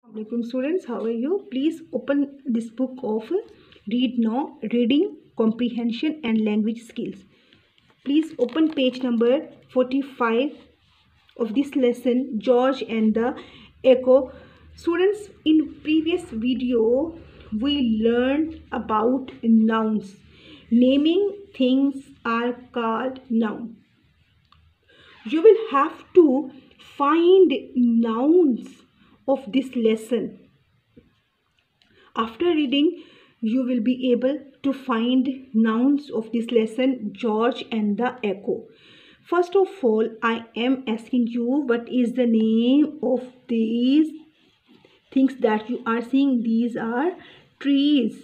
Assalamualaikum students, how are you? Please open this book of Read Now, Reading, Comprehension and Language Skills. Please open page number 45 of this lesson, George and the Echo. Students, in previous video, we learned about nouns. Naming things are called noun. You will have to find nouns of this lesson. After reading, you will be able to find nouns of this lesson, George and the Echo. First of all, I am asking you, what is the name of these things that you are seeing? These are trees.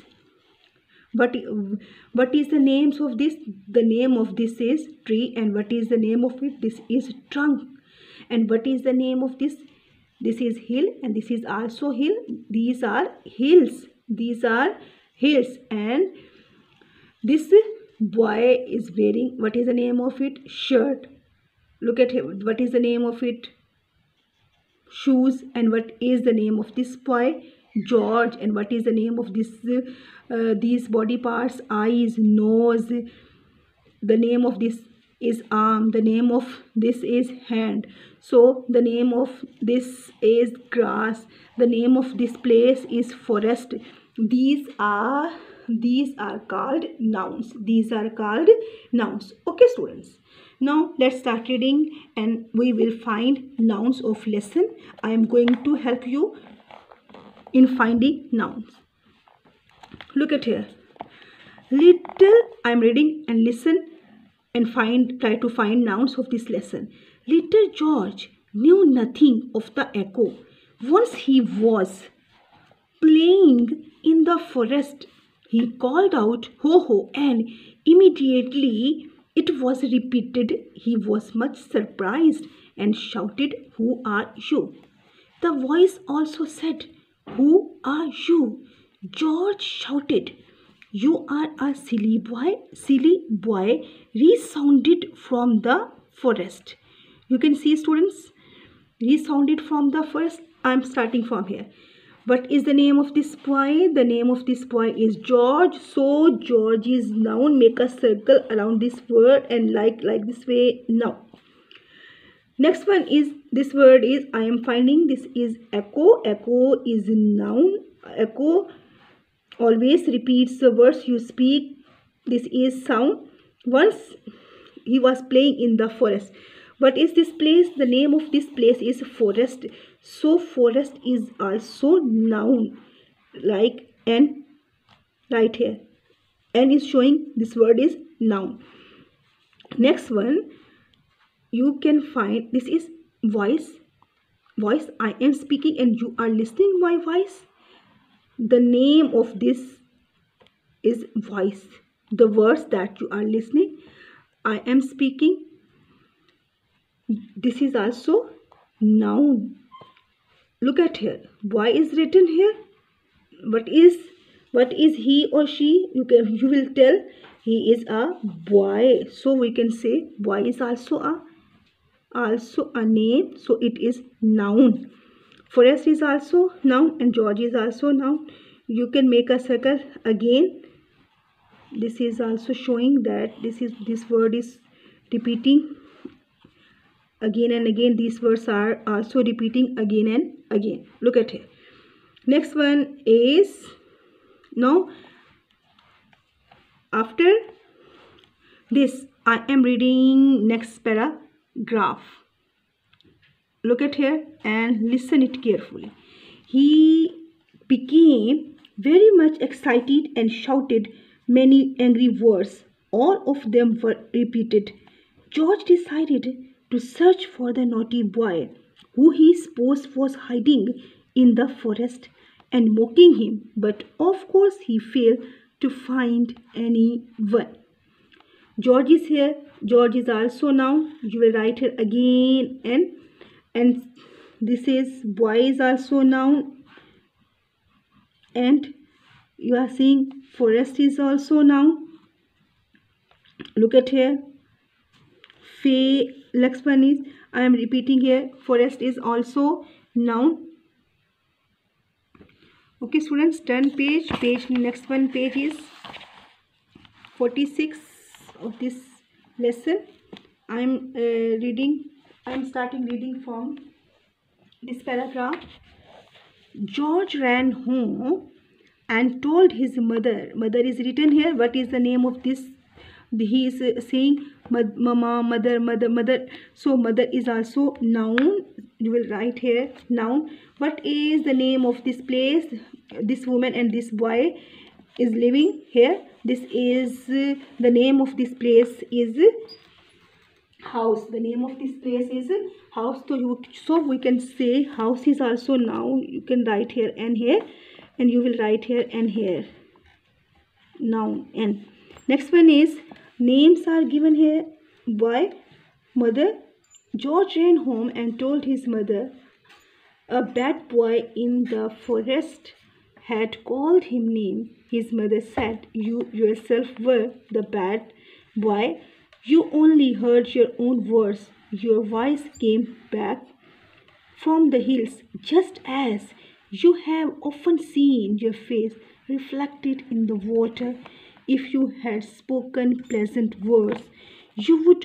What is the names of this? The name of this is tree. And what is the name of it? This is trunk. And what is the name of this? This is hill, and this is also hill. These are hills. These are hills. And this boy is wearing, what is the name of it? Shirt. Look at him. What is the name of it? Shoes. And what is the name of this boy? George. And what is the name of this? These body parts: eyes, nose. The name of this is arm. The name of this is hand. So the name of this is grass. The name of this place is forest. These are called nouns. These are called nouns. Okay, students. Now let's start reading and we will find nouns of lesson. I am going to help you in finding nouns. Look at here. Little, I am reading, and listen and try to find nouns of this lesson. Little George knew nothing of the echo. Once he was playing in the forest. He called out, "Ho ho," and immediately it was repeated. He was much surprised and shouted, "Who are you?" The voice also said, "Who are you?" George shouted, "You are a silly boy." Silly boy resounded from the forest. You can see, students, resounded from the forest. I am starting from here. What is the name of this boy? The name of this boy is George. So George is noun. Make a circle around this word and like this way. Now, next one is, this word is, I am finding, this is echo. Echo is noun. Echo always repeats the words you speak. This is sound. Once he was playing in the forest. What is this place? The name of this place is forest. So forest is also noun. Like N right here. N is showing this word is noun. Next one you can find, this is voice. Voice, I am speaking and you are listening my voice. The name of this is voice. The words that you are listening, I am speaking. This is also noun. Look at here. Boy is written here. What is he or she? You will tell he is a boy. So we can say boy is also a name. So it is noun. Forest is also noun and George is also noun. You can make a circle again. This is also showing that this word is repeating again and again. These words are also repeating again and again. Look at here. Next one is, now after this I am reading next paragraph. Look at here and listen it carefully. He became very much excited and shouted many angry words. All of them were repeated. George decided to search for the naughty boy, who he supposed was hiding in the forest and mocking him. But of course he failed to find anyone. George is here. George is also noun. You will write here again and this is boy is also noun. And you are seeing forest is also noun. Look at here. Next one is, I am repeating here, forest is also noun. Okay students, turn page. Next one page is 46 of this lesson. I'm starting reading from this paragraph. George ran home and told his mother. Mother is written here. What is the name of this? He is saying mama, mother, mother, mother. So mother is also noun. You will write here noun. What is the name of this place? This woman and this boy is living here. This is the name of this place is house. The name of this place is house. So we can say house is also noun. You can write here and here, and you will write here and here, noun. And next one is names are given here. Boy, mother. George ran home and told his mother. A bad boy in the forest had called him name. His mother said, "You yourself were the bad boy. You only heard your own words. Your voice came back from the hills, just as you have often seen your face reflected in the water. If you had spoken pleasant words, you would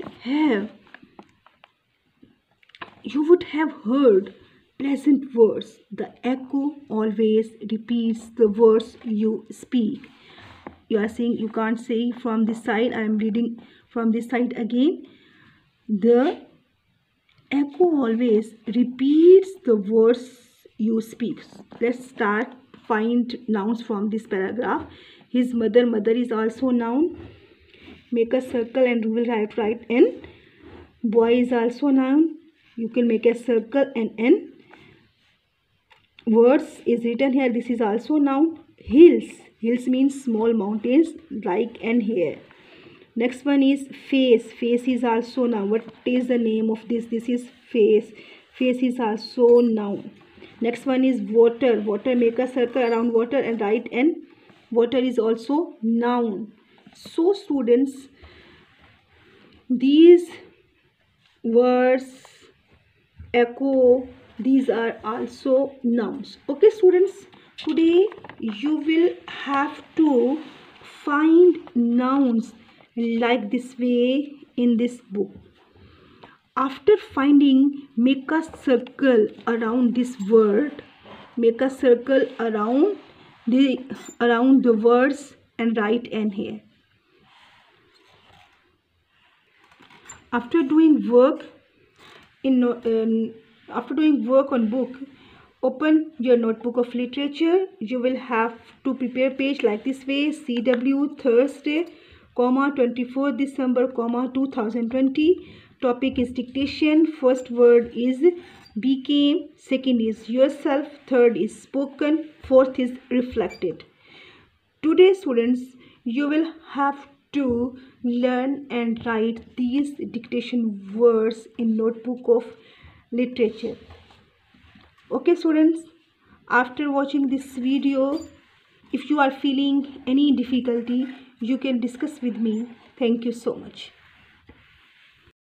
have heard pleasant words. The echo always repeats the words you speak." You are saying you can't say from this side. I am reading from this side again. The echo always repeats the words you speak. Let's start find nouns from this paragraph. His mother. Mother is also noun. Make a circle and we will write N. Boy is also noun. You can make a circle and N. Words is written here. This is also noun. Hills. Hills means small mountains like N here. Next one is face. Face is also noun. What is the name of this? This is face. Face is also noun. Next one is water. Water, make a circle around water and write N. Water is also noun. So students, these words, echo, these are also nouns. Okay students, today you will have to find nouns like this way in this book. After finding, make a circle around this word. Make a circle around the words and write N here. After doing work on book, open your notebook of literature. You will have to prepare page like this way. CW Thursday, 24 December, 2020. Topic is dictation. First word is became, second is yourself, third is spoken, fourth is reflected. Today students, you will have to learn and write these dictation words in notebook of literature. Okay students, after watching this video, if you are feeling any difficulty, you can discuss with me. Thank you so much.